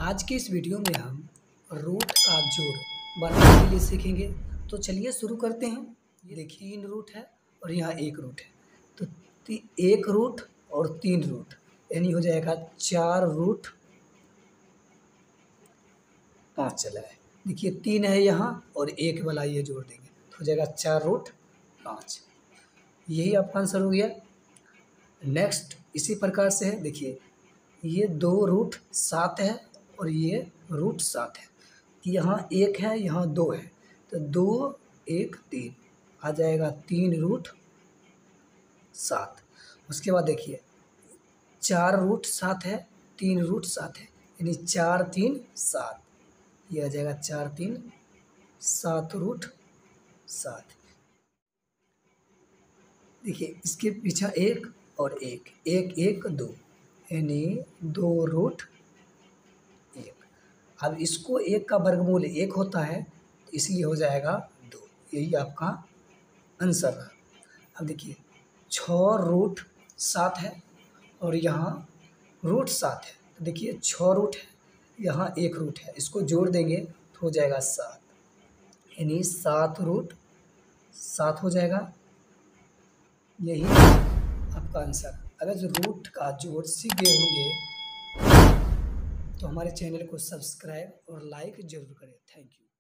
आज के इस वीडियो में हम रूट का जोड़ बनाने के लिए सीखेंगे। तो चलिए शुरू करते हैं। ये देखिए 3 रूट है और यहाँ 1 रूट है, तो 1 रूट और 3 रूट यानी हो जाएगा 4 रूट 5 चला है। देखिए 3 है यहाँ और 1 वाला ये जोड़ देंगे तो हो जाएगा 4 रूट 5। यही आपका आंसर हो गया। नेक्स्ट इसी प्रकार से है, देखिए ये 2 रूट 7 है और ये रूट 7 है। यहाँ 1 है, यहाँ 2 है, तो 2 1 3 आ जाएगा 3 रूट 7। उसके बाद देखिए 4 रूट 7 है, 3 रूट 7 है, यानी 4 3 7, ये आ जाएगा 4 3 7 रूट 7। देखिए इसके पीछे 1 और 1 1 1 2 यानी 2 रूट 1। अब इसको 1 का वर्गमूल 1 होता है तो इसलिए हो जाएगा 2। यही आपका आंसर रहा। अब देखिए 6 रूट 7 है और यहाँ रूट 7 है, तो देखिए 6 रूट है, यहाँ 1 रूट है, इसको जोड़ देंगे तो हो जाएगा 7, यानी 7 रूट 7 हो जाएगा। यही आपका आंसर। अगर जो रूट का जोड़ सीख गए होंगे तो हमारे चैनल को सब्सक्राइब और लाइक जरूर करें। Thank you.